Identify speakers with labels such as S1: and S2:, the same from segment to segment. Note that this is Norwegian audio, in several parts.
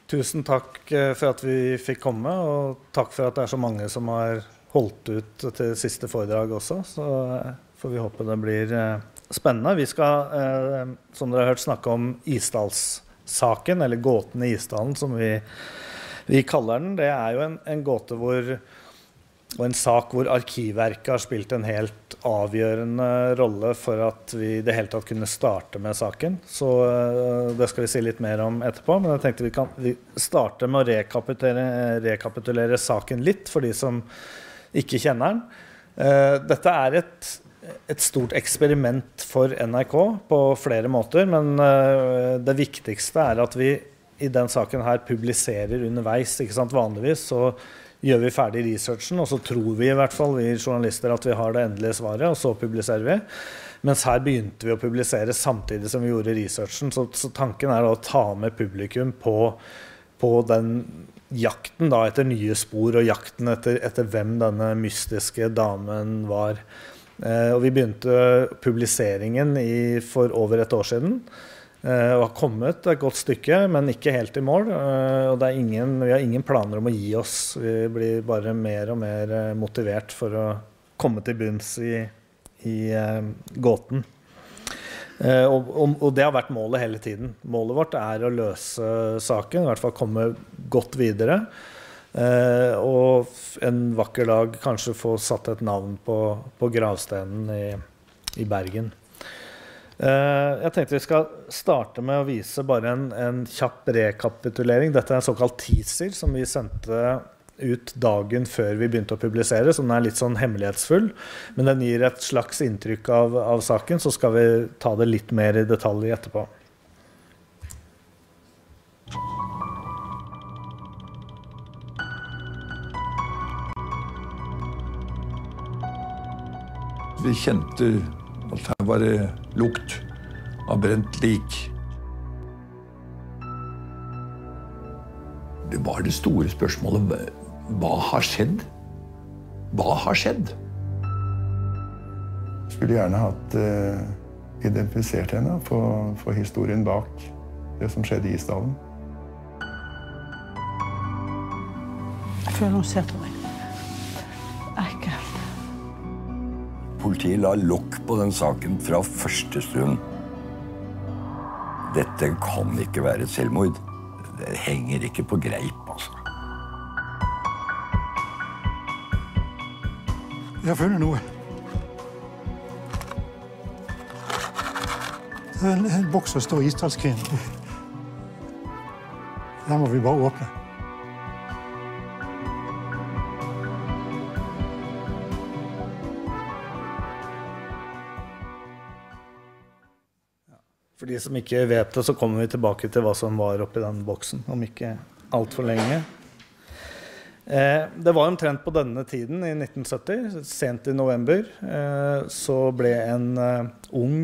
S1: Tusen takk for at vi fikk komme, og takk for at det så mange som har holdt ut til siste foredrag også. Så får vi håpe det blir spennende. Vi skal, som dere har hørt, snakke om Isdalssaken, eller gåten i Isdalen, som vi kaller den. Det jo en gåte og en sak hvor Arkivverket har spilt en helt avgjørende rolle for at vi det hele tatt kunne starte med saken. Så det skal vi si litt mer om etterpå, men jeg tenkte vi starte med å rekapitulere saken litt for de som ikke kjenner den. Dette et stort eksperiment for NRK på flere måter, men det viktigste at vi i den saken her publiserer underveis, ikke sant? Vanligvis så gjør vi ferdig researchen, og så tror vi i hvert fall, vi journalister, at vi har det endelige svaret, og så publiserer vi. Mens her begynte vi å publisere samtidig som vi gjorde researchen, så tanken å ta med publikum på den jakten da, etter nye spor, og jakten etter hvem denne mystiske damen var. Og vi begynte publiseringen for over et år siden, og har kommet et godt stykke, men ikke helt i mål. Og vi har ingen planer om å gi oss. Vi blir bare mer og mer motivert for å komme til bunns i gåten. Og det har vært målet hele tiden. Målet vårt å løse saken, i hvert fall komme godt videre. Og en vakker dag kanskje få satt et navn på gravstenen i Bergen. Jeg tenkte vi skal starte med å vise bare en kjapp rekapitulering. Dette en såkalt teaser som vi sendte ut dagen før vi begynte å publisere, så den litt sånn hemmelighetsfull, men den gir et slags inntrykk av saken, så skal vi ta det litt mer i detalj etterpå.
S2: Vi kjente at her var det lukt av brent lik. Det var det store spørsmålet. Hva har skjedd? Hva har skjedd?
S3: Jeg skulle gjerne hatt identifisert henne for historien bak det som skjedde i Isdalen.
S4: Jeg føler hun ser på meg. Ekkelt.
S5: Politiet la lokk på den saken fra første stund. Dette kan ikke være et selvmord. Det henger ikke på greip, altså.
S6: Jeg har funnet noe. Det en boks som står Isdalskvinnen. Den må vi bare åpne.
S1: For de som ikke vet det, så kommer vi tilbake til hva som var oppi den boksen, om ikke alt for lenge. Det var omtrent på denne tiden, i 1970, sent i november, så ble en ung,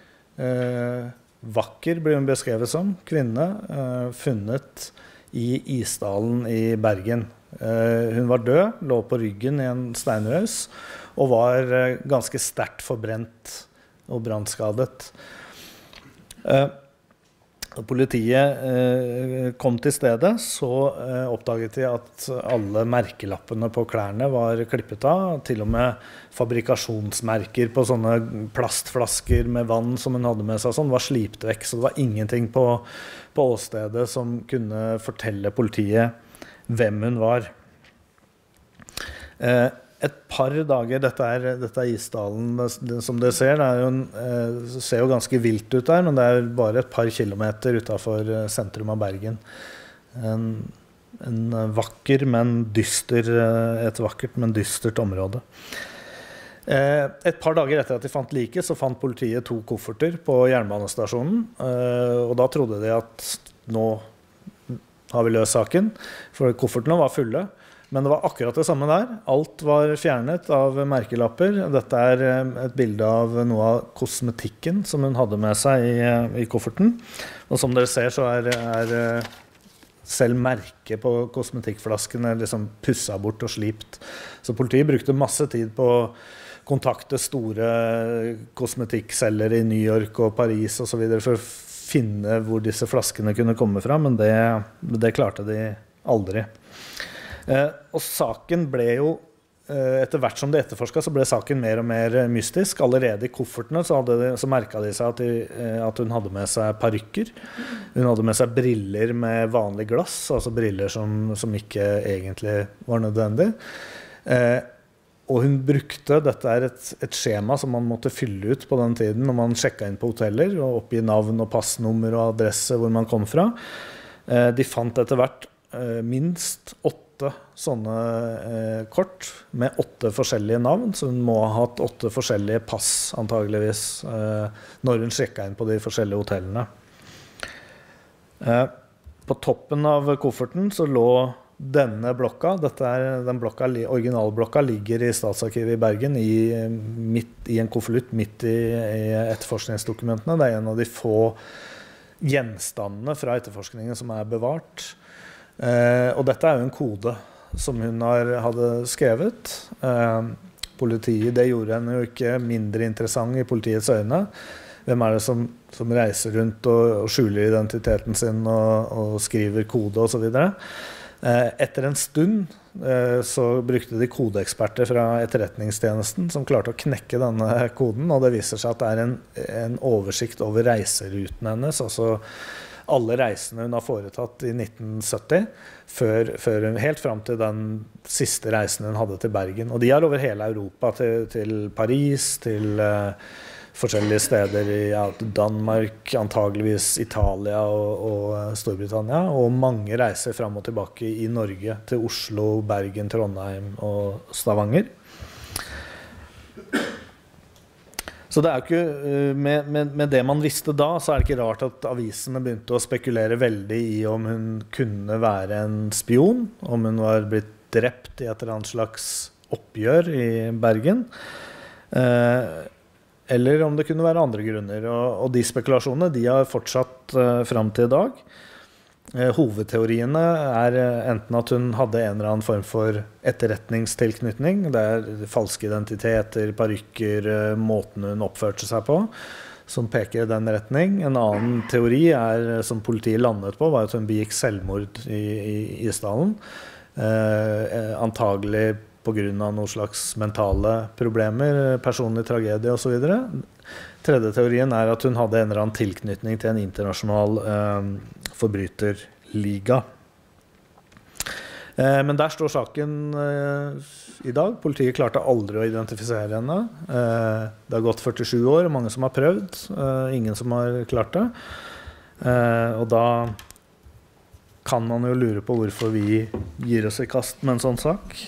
S1: vakker, ble hun beskrevet som, kvinne, funnet i Isdalen i Bergen. Hun var død, lå på ryggen i en steinrøys, og var ganske sterkt forbrent og brannskadet. Politiet kom til stedet, så oppdaget de at alle merkelappene på klærne var klippet av, til og med fabrikasjonsmerker på sånne plastflasker med vann som hun hadde med seg, sånn, var slipt vekk, så det var ingenting på åstedet som kunne fortelle politiet hvem hun var. Et par dager, dette Isdalen, som dere ser, det ser jo ganske vilt ut der, men det bare et par kilometer utenfor sentrum av Bergen. Et vakkert, men dystert område. Et par dager etter at de fant liket, så fant politiet 2 kofferter på jernbanestasjonen, og da trodde de at nå har vi løst saken, for koffertene var fulle. Men det var akkurat det samme der. Alt var fjernet av merkelapper. Dette et bilde av noe av kosmetikken som hun hadde med seg i kofferten. Og som dere ser så selv merket på kosmetikkflaskene liksom pusset bort og slipt. Så politiet brukte masse tid på å kontakte store kosmetikkselgere i New York og Paris og så videre for å finne hvor disse flaskene kunne komme fra, men det klarte de aldri. Og saken ble jo, etter hvert som det etterforsket, så ble saken mer og mer mystisk. Allerede i koffertene så merket de seg at hun hadde med seg parykker. Hun hadde med seg briller med vanlig glass, altså briller som ikke egentlig var nødvendig. Og hun brukte, dette et skjema som man måtte fylle ut på den tiden når man sjekket inn på hoteller, og oppgi navn og passnummer og adresse hvor man kom fra. De fant etter hvert minst 8 sånne kort med 8 forskjellige navn, så hun må ha hatt 8 forskjellige pass antageligvis når hun sjekket inn på de forskjellige hotellene. På toppen av kofferten så lå denne blokka, originalblokka ligger i Statsarkivet i Bergen i en konvolutt midt i etterforskningsdokumentene. Det en av de få gjenstandene fra etterforskningen som bevart. Og dette jo en kode som hun hadde skrevet. Politiet, det gjorde henne jo ikke mindre interessant i politiets øyne. Hvem det som reiser rundt og skjuler identiteten sin og skriver kode og så videre. Etter en stund så brukte de kodeeksperter fra etterretningstjenesten som klarte å knekke denne koden, og det viser seg at det en oversikt over reiseruten hennes, altså alle reisene hun har foretatt i 1970, helt frem til den siste reisen hun hadde til Bergen. Og de over hele Europa, til Paris, til forskjellige steder i Danmark, antageligvis Italia og Storbritannia, og mange reiser frem og tilbake i Norge, til Oslo, Bergen, Trondheim og Stavanger. Så det jo ikke, med det man visste da, så det ikke rart at avisene begynte å spekulere veldig i om hun kunne være en spion, om hun var blitt drept i et eller annet slags oppgjør i Bergen, eller om det kunne være andre grunner. Og de spekulasjonene, de har fortsatt frem til i dag. Hovedteoriene enten at hun hadde en eller annen form for etterretningstilknytning, det falske identiteter, parykker, måten hun oppførte seg på, som peker i den retning. En annen teori som politiet landet på, var at hun begikk selvmord i Isdalen. Antagelig på grunn av noen slags mentale problemer, personlig tragedie og så videre. Tredje teorien at hun hadde en eller annen tilknytning til en internasjonal forbryterliga. Men der står saken i dag. Politiet klarte aldri å identifisere henne. Det har gått 47 år, mange som har prøvd, ingen som har klart det. Og da kan man jo lure på hvorfor vi gir oss i kast med en sånn sak.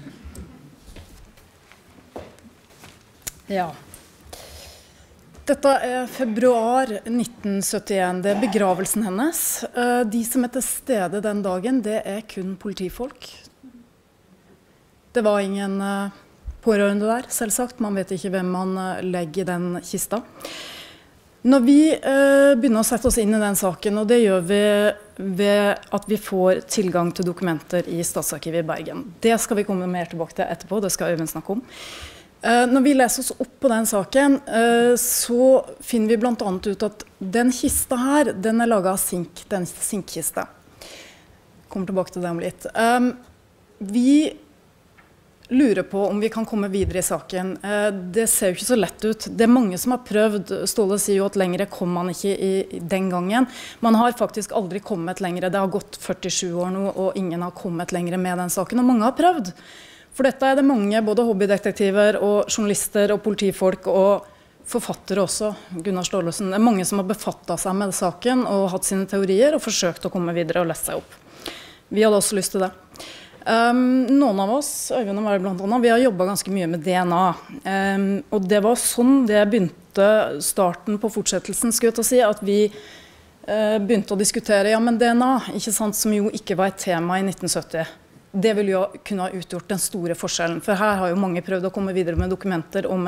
S7: Ja. Dette februar 1971, det begravelsen hennes. De som til stede den dagen, det kun politifolk. Det var ingen pårørende der, selvsagt. Man vet ikke hvem man legger i den kista. Når vi begynner å sette oss inn i den saken, og det gjør vi ved at vi får tilgang til dokumenter i Statsarkivet i Bergen. Det skal vi komme mer tilbake til etterpå, det skal Øyvind snakke om. Når vi leser oss opp på den saken, så finner vi blant annet ut at den kista her, den laget av sink, den sinkkiste. Kommer tilbake til det om litt. Vi lurer på om vi kan komme videre i saken. Det ser jo ikke så lett ut. Det mange som har prøvd. Ståle sier jo at lengre kom man ikke i den gangen. Man har faktisk aldri kommet lengre. Det har gått 47 år nå, og ingen har kommet lengre med den saken. Og mange har prøvd. For dette det mange, både hobbydetektiver og journalister og politifolk og forfattere også, Gunnar Staalesen. Det mange som har befattet seg med saken og hatt sine teorier og forsøkt å komme videre og lese seg opp. Vi hadde også lyst til det. Noen av oss, Øyvind og meg blant annet, vi har jobbet ganske mye med DNA. Og det var sånn det begynte, starten på fortsettelsen, skulle jeg til å si, at vi begynte å diskutere, ja, men DNA, ikke sant, som jo ikke var et tema i 1970. Det vil jo kunne ha utgjort den store forskjellen, for her har jo mange prøvd å komme videre med dokumenter og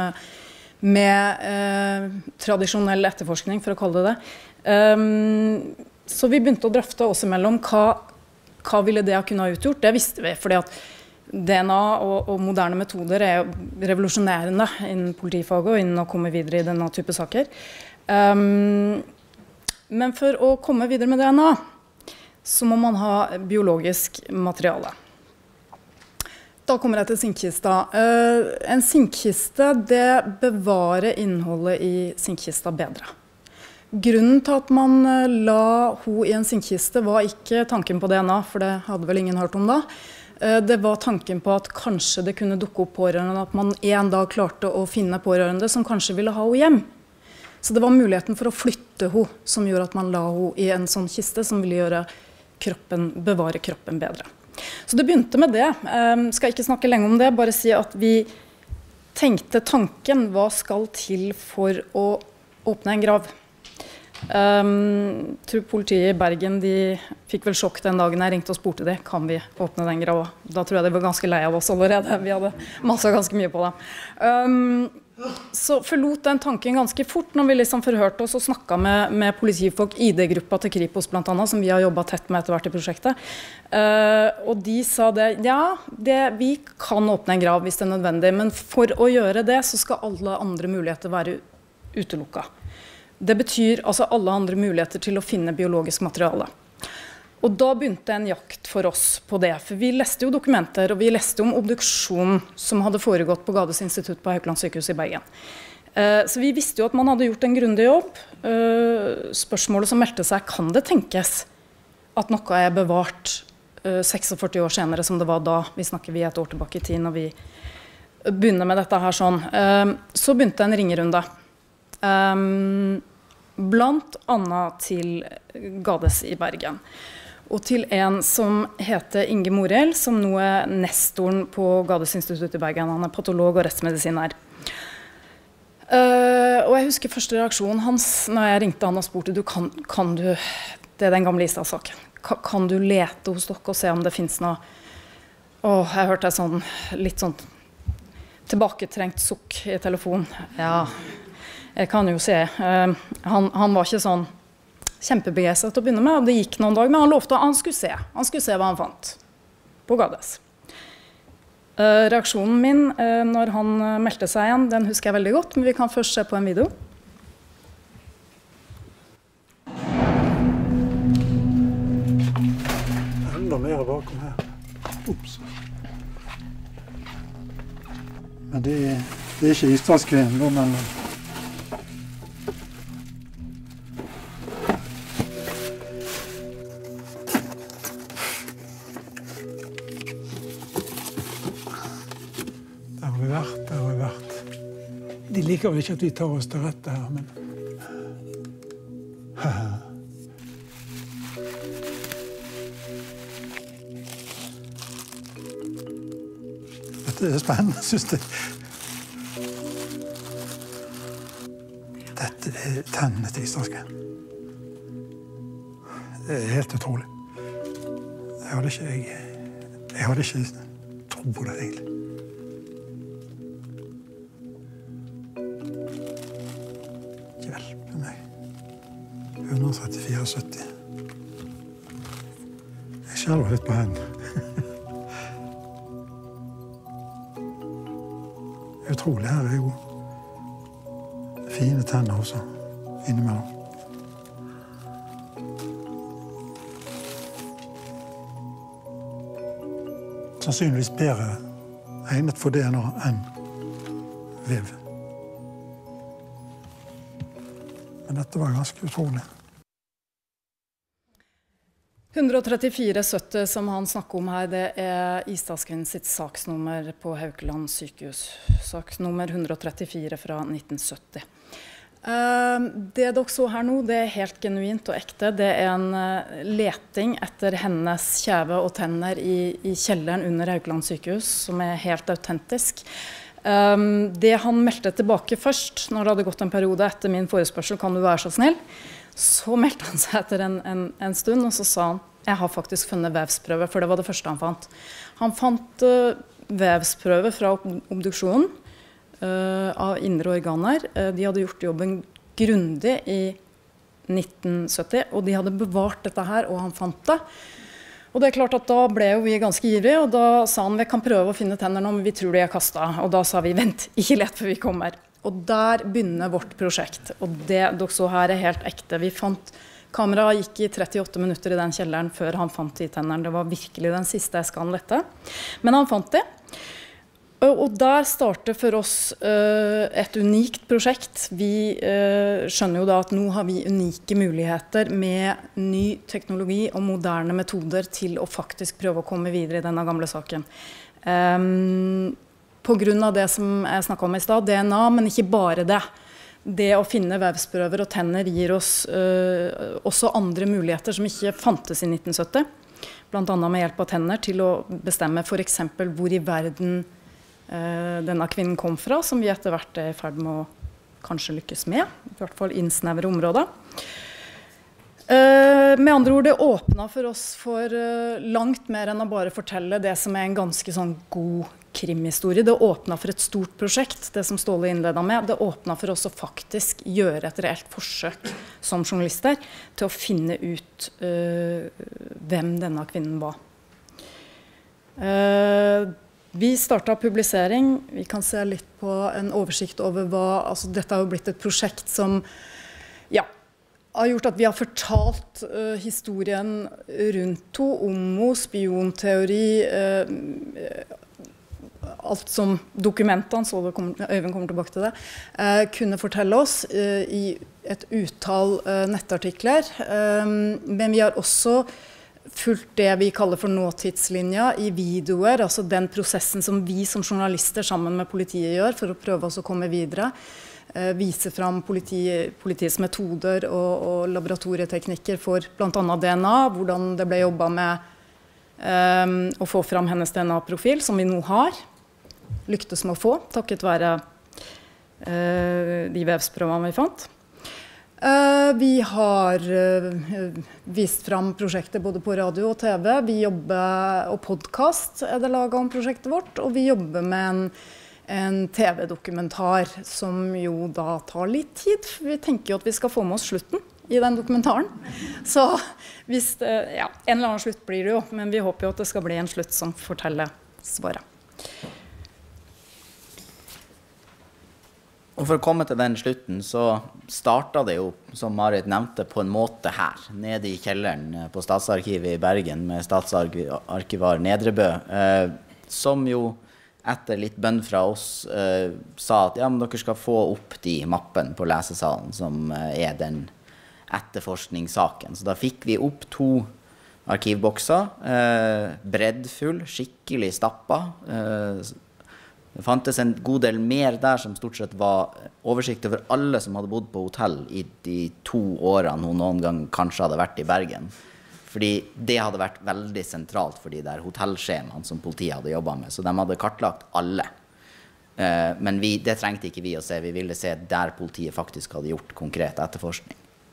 S7: med tradisjonell etterforskning, for å kalle det det. Så vi begynte å drøfte oss imellom hva ville det kunne ha utgjort. Det visste vi, fordi at DNA og moderne metoder revolusjonerende innen politifaget og innen å komme videre i denne type saker. Men for å komme videre med DNA, så må man ha biologisk materiale. Da kommer jeg til sinkkista. En sinkkiste, det bevarer innholdet i sinkkista bedre. Grunnen til at man la ho i en sinkkiste var ikke tanken på DNA, for det hadde vel ingen hørt om da. Det var tanken på at kanskje det kunne dukke opp pårørende, at man en dag klarte å finne pårørende som kanskje ville ha ho hjem. Så det var muligheten for å flytte ho som gjorde at man la ho i en sånn kiste som ville bevare kroppen bedre. Så det begynte med det. Skal ikke snakke lenge om det, bare si at vi tenkte tanken hva skal til for å åpne en grav. Tror politiet i Bergen, de fikk vel sjokk den dagen jeg ringte og spurte det, kan vi åpne den grava? Da tror jeg de var ganske lei av oss allerede, vi hadde masset ganske mye på det. Så forlot den tanken ganske fort når vi liksom forhørte oss og snakket med politifolk, ID-gruppa til Kripos blant annet, som vi har jobbet tett med etter hvert i prosjektet. Og de sa det, ja, vi kan åpne en grav hvis det er nødvendig, men for å gjøre det så skal alle andre muligheter være utelukket. Det betyr altså alle andre muligheter til å finne biologisk materiale. Og da begynte en jakt for oss på det, for vi leste jo dokumenter, og vi leste om obduksjon som hadde foregått på Gades institutt på Haukeland sykehus i Bergen. Så vi visste jo at man hadde gjort en grundig jobb. Spørsmålet som meldte seg, kan det tenkes at noe er bevart 46 år senere som det var da? Vi snakker vi et år tilbake i tid når vi begynner med dette her sånn. Så begynte en ringerunde. Blant annet til Gades i Bergen. Og til en som heter Inge Morild, som nå er nestoren på Gades institutt i Bergen. Han er patolog og rettsmedisiner. Og jeg husker første reaksjonen hans når jeg ringte han og spurte, kan du, det er den gamle Istad-saken, kan du lete hos dere og se om det finnes noe? Og jeg hørte sånn, litt sånn tilbaketrengt sukk i telefonen. Ja, jeg kan jo se. Han var ikke sånn kjempebegeistret til å begynne med, og det gikk noen dager, men han lovte at han skulle se hva han fant på Gades. Reaksjonen min når han meldte seg igjen, den husker jeg veldig godt, men vi kan først se på en video.
S6: Enda mer bakom her. Ups. Men det er ikke Isdalskvinnen, men der har vi vært. De liker vel ikke at vi tar oss til rette her, men dette er spennende, synes jeg. Dette er tennene til Isdalskvinnen. Det er helt utrolig. Jeg hadde ikke tro på det, egentlig. Hjelpe meg. 134,70. Jeg skjelver litt på hendene. Utrolig, her er jo fine tenner også, innimellom. Sannsynligvis bedre egnet for DNA enn vev. Men dette var ganske utrolig.
S7: 134,70 som han snakker om her, det er Isdalskvinnen sitt saksnummer på Haukeland sykehus. Saksnummer 134 fra 1970. Det dere så her nå, det er helt genuint og ekte. Det er en leting etter hennes kjeve og tenner i kjelleren under Haukeland sykehus, som er helt autentisk. Det han meldte tilbake først, når det hadde gått en periode etter min forespørsel, kan du være så snill, så meldte han seg etter en stund, og så sa han, jeg har faktisk funnet vevsprøve, for det var det første han fant. Han fant vevsprøve fra obduksjonen av indre organer. De hadde gjort jobben grundig i 1970, og de hadde bevart dette her, og han fant det. Og det er klart at da ble jo vi ganske ivrige, og da sa han, vi kan prøve å finne tenner nå, men vi tror de er kastet. Og da sa vi, vent, ikke lett før vi kommer. Og der begynner vårt prosjekt. Og det dere så her er helt ekte. Vi fant Kameraet gikk I 38 minutter I den kjelleren før han fant de tennene. Det var virkelig den siste eska han lette. Men han fant det. Og der starter for oss et unikt prosjekt. Vi skjønner jo da at nå har vi unike muligheter med ny teknologi og moderne metoder til å faktisk prøve å komme videre I denne gamle saken. På grunn av det som jeg snakket om I sted, DNA, men ikke bare det. Det å finne vevsprøver og tenner gir oss også andre muligheter som ikke fantes I 1970. Blant annet med hjelp av tenner til å bestemme for eksempel hvor I verden denne kvinnen kom fra, som vi etter hvert I ferd med å kanskje lykkes med, I hvert fall innsnevre områder. Med andre ord, det åpnet for oss for langt mer enn å bare fortelle det som en ganske sånn god krimhistorie. Det åpnet for et stort prosjekt, det som Ståle innledet med. Det åpnet for oss å faktisk gjøre et reelt forsøk som journalister til å finne ut hvem denne kvinnen var. Vi startet publisering. Vi kan se litt på en oversikt over altså dette har jo blitt et prosjekt som har gjort at vi har fortalt historien rundt homo, spionteori, alt som dokumentene, så Øyvind kommer tilbake til det, kunne fortelle oss I et utall nettartikler. Men vi har også fulgt det vi kaller for nåtidslinja I videoer, altså den prosessen som vi som journalister sammen med politiet gjør for å prøve oss å komme videre. Vise fram politiets metoder og laboratorieteknikker for blant annet DNA, hvordan det ble jobbet med å få fram hennes DNA-profil, som vi nå har, lyktes med å få, takket være de vevsprøvene vi fant. Vi har vist fram prosjekter både på radio og TV. Vi jobber, og podcast det laget om prosjektet vårt, og vi jobber med en TV-dokumentar som jo da tar litt tid. Vi tenker jo at vi skal få med oss slutten I den dokumentaren. Så hvis en eller annen slutt blir det jo, men vi håper jo at det skal bli en slutt som forteller svaret.
S8: Og for å komme til den slutten så startet det jo, som Marit nevnte, på en måte her, nede I kjelleren på Statsarkivet I Bergen med statsarkivar Nedrebø, som jo etter litt bønn fra oss sa at ja, men dere skal få opp de mappen på lesesalen som den etterforskningssaken. Så da fikk vi opp 2 arkivbokser, breddfull, skikkelig stappa. Det fantes en god del mer der som stort sett var oversikt over alle som hadde bodd på hotell I de 2 årene hun noen gang kanskje hadde vært I Bergen. Fordi det hadde vært veldig sentralt for de der hotellskjemaene som politiet hadde jobbet med. Så de hadde kartlagt alle. Men det trengte ikke vi å se. Vi ville se der politiet faktisk hadde gjort konkret etterforskning.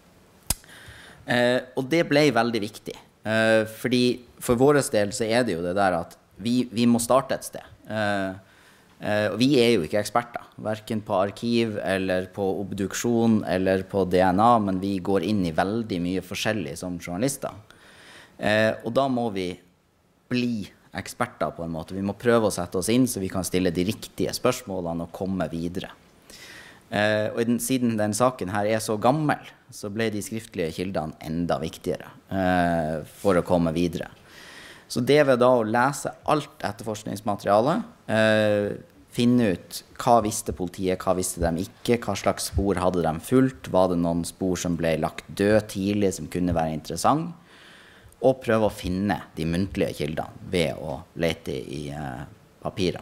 S8: Og det ble veldig viktig. Fordi for vår del så det jo det der at vi må starte et sted. Og vi jo ikke eksperter, hverken på arkiv eller på obduksjon eller på DNA, men vi går inn I veldig mye forskjellig som journalister. Og da må vi bli eksperter på en måte. Vi må prøve å sette oss inn så vi kan stille de riktige spørsmålene og komme videre. Og siden den saken her så gammel, så ble de skriftlige kildene enda viktigere for å komme videre. Så det ved da å lese alt etterforskningsmateriale, finne ut hva visste politiet, hva visste de ikke, hva slags spor hadde de fulgt, var det noen spor som ble lagt død tidlig som kunne være interessant, og prøve å finne de muntlige kildene ved å lete I papirene.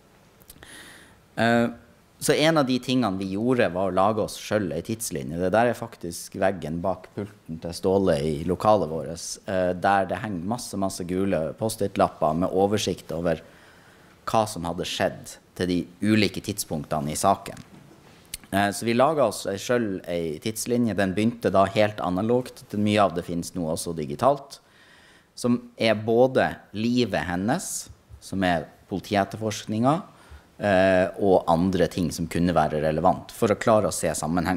S8: Så en av de tingene vi gjorde var å lage oss selv en tidslinje. Det der faktisk veggen bak pulten til Ståle I lokalet vårt, der det henger masse gule post-it-lapper med oversikt over hva som hadde skjedd til de ulike tidspunktene I saken. Så vi laget oss selv en tidslinje. Den begynte da helt analogt. Mye av det finnes nå også digitalt. Som både livet hennes, som politietterforskningen, og andre ting som kunne være relevant, for å klare å se sammenheng.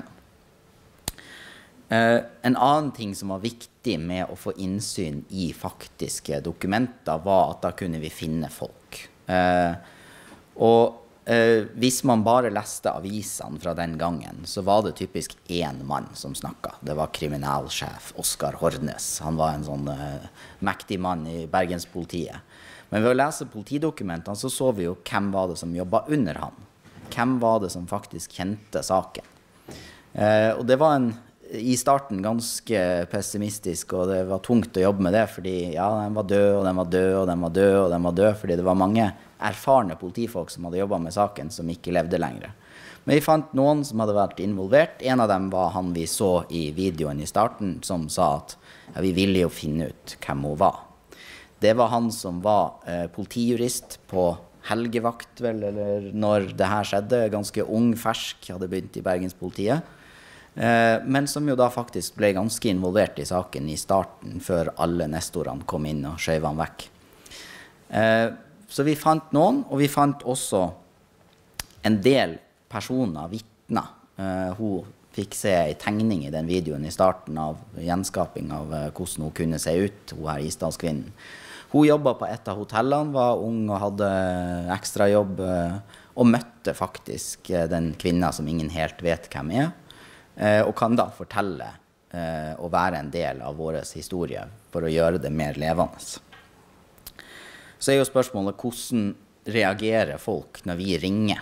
S8: En annen ting som var viktig med å få innsyn I faktiske dokumenter, var at da kunne vi finne folk. Og hvis man bare leste avisene fra den gangen, så var det typisk én mann som snakket. Det var kriminalsjef Oskar Hornes. Han var en sånn mektig mann i Bergenspolitiet. Men ved å lese politidokumentene så vi jo hvem var det som jobbet under han. Hvem var det som faktisk kjente saken. Og det var i starten ganske pessimistisk, og det var tungt å jobbe med det, fordi ja, den var død, og den var død, og den var død, og den var død, fordi det var mange erfarne politifolk som hadde jobbet med saken, som ikke levde lenger. Men vi fant noen som hadde vært involvert. En av dem var han vi så i videoen i starten, som sa at ja, vi ville jo finne ut hvem hun var. Det var han som var politijurist på helgevakt, vel, eller når det her skjedde, ganske ung, fersk, hadde begynt i Bergenspolitiet. Men som jo da faktisk ble ganske involvert i saken i starten, før alle nestorene kom inn og skjøv han vekk. Så vi fant noen, og vi fant også en del personer, vittner. Hun fikk se en tegning i den videoen i starten av gjenskaping av hvordan hun kunne se ut, hun her Isdalskvinnen. Hun jobbet på et av hotellene, var ung og hadde ekstra jobb, og møtte faktisk den kvinnen som ingen helt vet hvem og kan da fortelle og være en del av vår historie for å gjøre det mer levende. Så jo spørsmålet, hvordan reagerer folk når vi ringer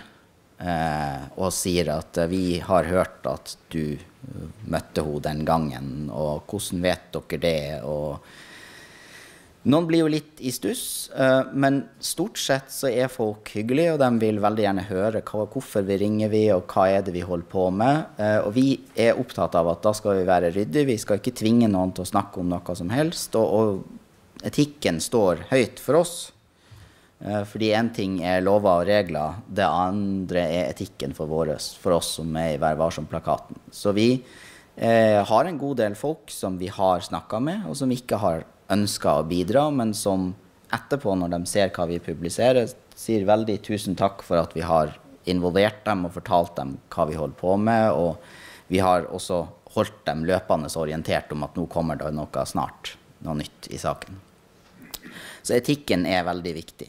S8: og sier at vi har hørt at du møtte henne den gangen, og hvordan vet dere det? Og noen blir jo litt i stuss, men stort sett så folk hyggelige, og de vil veldig gjerne høre hvorfor vi ringer og hva det vi holder på med. Og vi opptatt av at da skal vi være ryddige, vi skal ikke tvinge noen til å snakke om noe som helst, og etikken står høyt for oss. Fordi en ting lover og regler, det andre etikken for oss som i Vær Varsom-plakaten. Så vi har en god del folk som vi har snakket med, og som ikke har ønsker å bidra, men som etterpå, når de ser hva vi publiserer, sier veldig tusen takk for at vi har involvert dem og fortalt dem hva vi holder på med, og vi har også holdt dem løpende orientert om at nå kommer det noe snart, noe nytt i saken. Så etikken veldig viktig.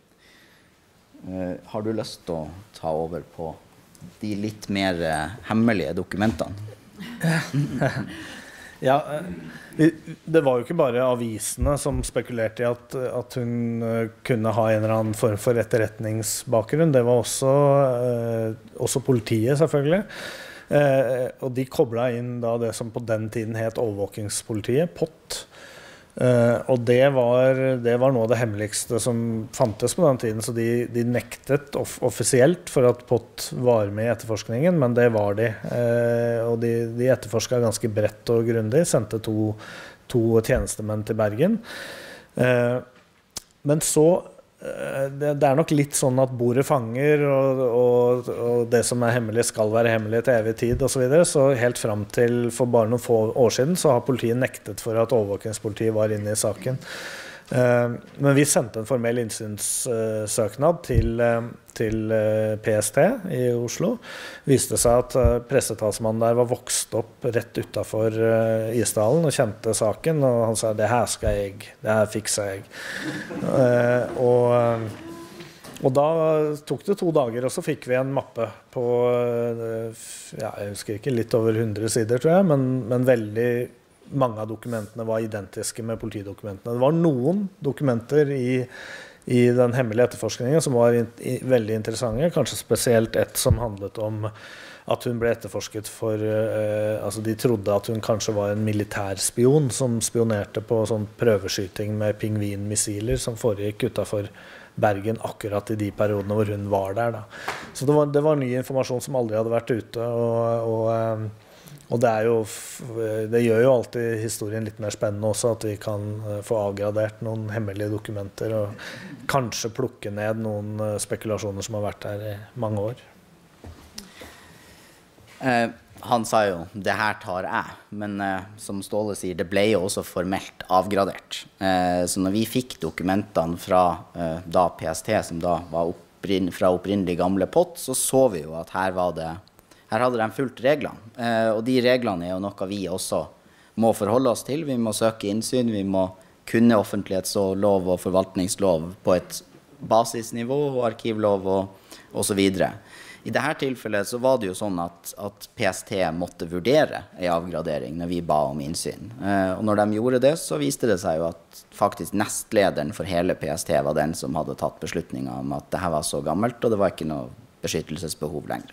S8: Har du lyst til å ta over på de litt mer hemmelige dokumentene?
S1: Ja, det var jo ikke bare avisene som spekulerte i at hun kunne ha en eller annen form for etterretningsbakgrunn. Det var også politiet, selvfølgelig. Og de koblet inn da det som på den tiden het overvåkingspolitiet, POT. Og det var noe av det hemmeligste som fantes på den tiden, så de nektet offisielt for at POT var med i etterforskningen, men det var de. Og de etterforsket ganske bredt og grundig, sendte to tjenestemenn til Bergen. Men så, det nok litt sånn at bordet fanger, og det som hemmelig skal være hemmelig til evig tid, og så videre. Så helt frem til for bare noen få år siden, så har politiet nektet for at overvåkingspolitiet var inne i saken. Men vi sendte en formell innsynssøknad til PST i Oslo. Viste seg at pressetalsmannen der var vokst opp rett utenfor Isdalen og kjente saken, og han sa, det her fikser jeg. Og da tok det 2 dager, og så fikk vi en mappe på, jeg husker ikke, litt over 100 sider, tror jeg, men veldig mange av dokumentene var identiske med politidokumentene. Det var noen dokumenter i den hemmelige etterforskningen som var veldig interessante, kanskje spesielt et som handlet om at hun ble etterforsket for, altså de trodde at hun kanskje var en militærspion som spionerte på sånn prøveskyting med pingvinmissiler som foregikk utenfor Bergen akkurat i de periodene hvor hun var der. Da. Så det var ny informasjon som aldri hadde vært ute, og det gjør jo alltid historien litt mer spennende også, at vi kan få avgradert noen hemmelige dokumenter og kanskje plukke ned noen spekulasjoner som har vært der i mange år.
S8: Han sa jo, det her tar jeg, men som Ståle sier, det ble jo også formelt avgradert. Så når vi fikk dokumentene fra da PST, som da var fra opprinnelig gamle POT, så vi jo at her hadde de fulgt reglene. Og de reglene jo noe vi også må forholde oss til. Vi må søke innsyn, vi må kunne offentlighetslov og forvaltningslov på et basisnivå og arkivlov og så videre. I dette tilfellet så var det jo sånn at PST måtte vurdere en avgradering når vi ba om innsyn. Og når de gjorde det, så viste det seg jo at faktisk nestlederen for hele PST var den som hadde tatt beslutningen om at dette var så gammelt, og det var ikke noe beskyttelsesbehov lenger.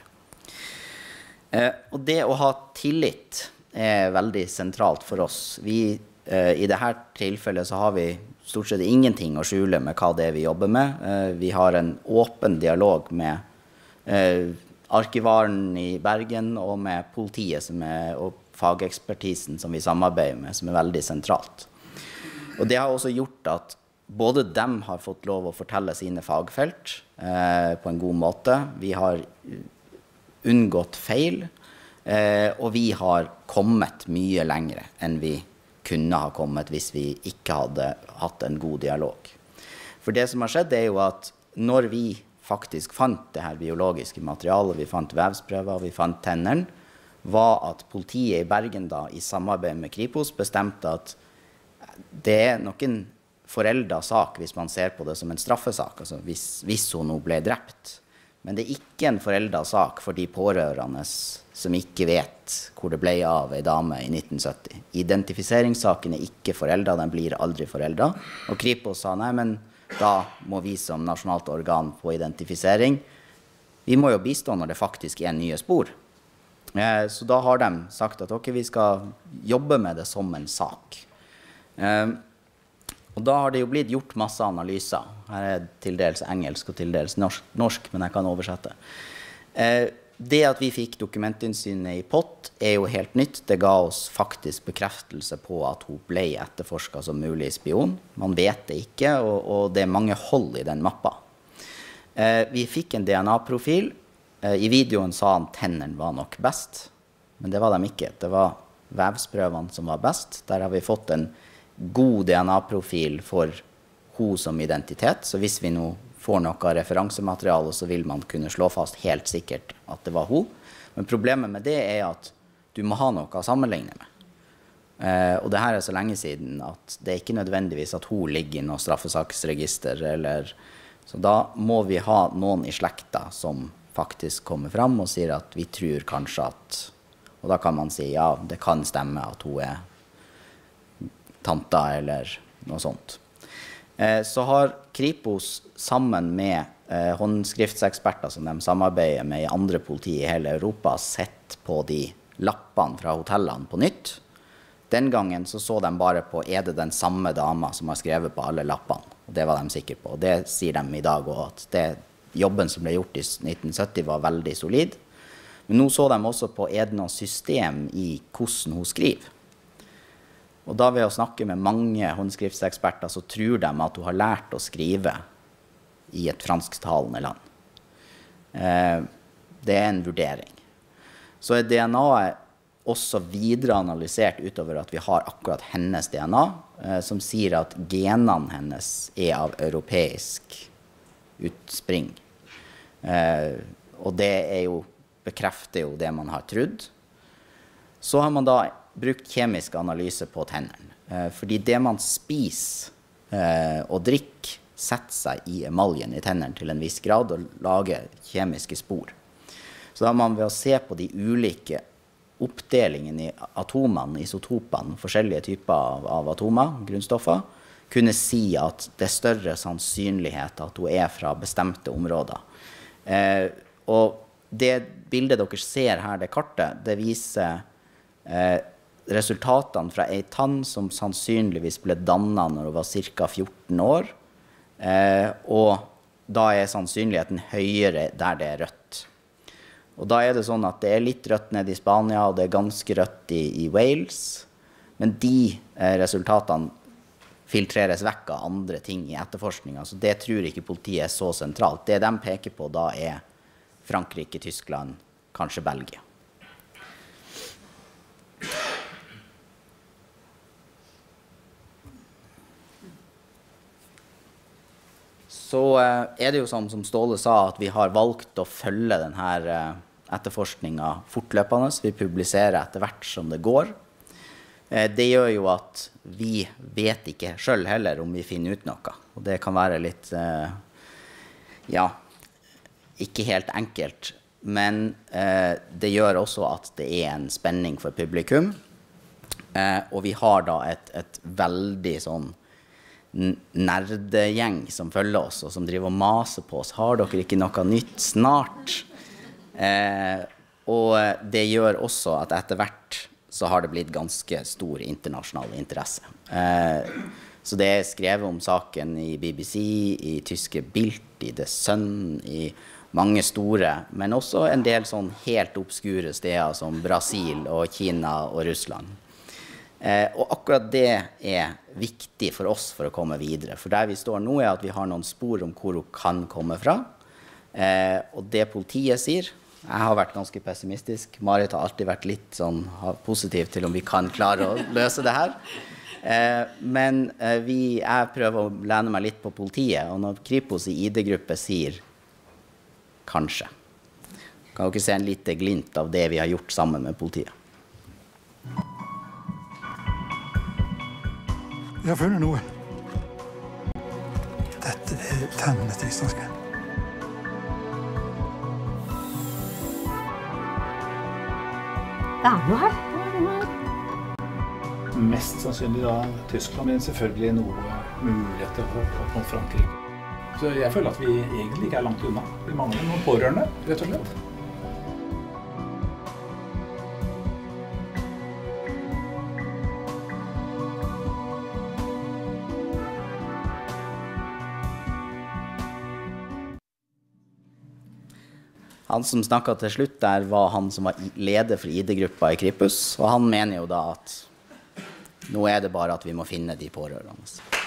S8: Og det å ha tillit er veldig sentralt for oss. I dette tilfellet så har vi stort sett ingenting å skjule med hva det er vi jobber med. Vi har en åpen dialog med arkivaren i Bergen og med politiet og fagekspertisen som vi samarbeider med, som er veldig sentralt. Og det har også gjort at både dem har fått lov å fortelle sine fagfelt på en god måte. Vi har unngått feil, og vi har kommet mye lengre enn vi kunne ha kommet hvis vi ikke hadde hatt en god dialog. For det som har skjedd er jo at når vi faktisk fant det her biologiske materialet, vi fant vevsprøver, vi fant tennene, var at politiet i Bergen da, i samarbeid med Kripos, bestemte at det er nok en foreldet sak hvis man ser på det som en straffesak, altså hvis hun nå ble drept. Men det er ikke en foreldet sak for de pårørende som ikke vet hvor det ble av en dame i 1970. Identifiseringssaken er ikke foreldet, den blir aldri foreldet. Og Kripos sa, nei, men da må vi som nasjonalt organ på identifisering, vi må jo bistå når det faktisk er nye spor. Så da har de sagt at ok, vi skal jobbe med det som en sak. Og da har det jo blitt gjort masse analyser. Her er til dels engelsk og til dels norsk, men jeg kan oversette. Det at vi fikk dokumentinsynet i POT er jo helt nytt. Det ga oss faktisk bekreftelse på at hun ble etterforsket som mulig spion. Man vet det ikke, og det er mange hold i den mappa. Vi fikk en DNA-profil. I videoen sa han tennene var nok best, men det var de ikke. Det var vevsprøvene som var best. Der har vi fått en god DNA-profil for hun som identitet, så hvis vi nå får noe referansemateriale, så vil man kunne slå fast helt sikkert at det var hun. Men problemet med det er at du må ha noe å sammenligne med. Og det her er så lenge siden at det er ikke nødvendigvis at hun ligger i noe straffesaksregister, så da må vi ha noen i slekta som faktisk kommer fram og sier at vi tror kanskje at, og da kan man si ja, det kan stemme at hun er tanta eller noe sånt. Så har Kripos sammen med håndskriftseksperter som de samarbeider med i andre politi i hele Europa sett på de lappene fra hotellene på nytt. Den gangen så de bare på er det den samme dama som har skrevet på alle lappene. Og det var de sikre på. Og det sier de i dag også, at jobben som ble gjort i 1970 var veldig solid. Men nå så de også på er det noe system i hvordan hun skriver. Og da ved å snakke med mange håndskriftseksperter så tror de at hun har lært å skrive i et fransktalende land. Det er en vurdering. Så er DNA-et også videre analysert utover at vi har akkurat hennes DNA, som sier at genene hennes er av europeisk utspring. Og det er jo, bekrefter jo det man har trodd. Så har man da brukt kjemisk analyse på tennene. Fordi det man spiser og drikker setter seg i emaljen i tennene til en viss grad og lager kjemiske spor. Så da har man ved å se på de ulike oppdelingene i atomene, isotopene, forskjellige typer av atomer, grunnstoffer, kunne si at det er større sannsynlighet at hun er fra bestemte områder. Og det bildet dere ser her, det kartet, det viser resultatene fra en tann som sannsynligvis ble dannet når hun var ca. 14 år, og da er sannsynligheten høyere der det er rødt. Og da er det sånn at det er litt rødt nede i Spania, og det er ganske rødt i Wales, men de resultatene filtreres vekk av andre ting i etterforskningen, så det tror ikke politiet er så sentralt. Det de peker på da er Frankrike, Tyskland, kanskje Belgia. Så er det jo sånn som Ståle sa, at vi har valgt å følge denne etterforskningen fortløpende. Vi publiserer etter hvert som det går. Det gjør jo at vi vet ikke selv heller om vi finner ut noe. Og det kan være litt Ja, ikke helt enkelt, men det gjør også at det en spenning for publikum, og vi har da et veldig sånn nerdegjeng som følger oss, og som driver og maser på oss. Har dere ikke noe nytt snart? Og det gjør også at etter hvert så har det blitt ganske stor internasjonal interesse. Så det skrevet om saken i BBC, i tyske Bild, i The Sun, i mange store, men også en del sånn helt obskure steder som Brasil og Kina og Russland. Og akkurat det viktig for oss for å komme videre. For der vi står nå at vi har noen spor om hvor hun kan komme fra. Og det politiet sier, jeg har vært ganske pessimistisk. Marit har alltid vært litt sånn positiv til om vi kan klare å løse det her. Men jeg prøver å lene meg litt på politiet, og når Kripos i ID-gruppe sier kanskje, kan dere se en lite glimt av det vi har gjort sammen med politiet?
S6: Jeg har funnet noe. Dette tennene til Islandske.
S9: Det noe her.
S10: Mest sannsynlig da Tyskland, men selvfølgelig noe muligheter mot Frankrike. Så jeg føler at vi egentlig ikke langt unna. Vi mangler noen pårørende, rett og slett.
S8: Han som snakket til slutt der var han som var leder for ID-gruppa i Kripos, og han mener jo da at nå det bare at vi må finne de pårørende.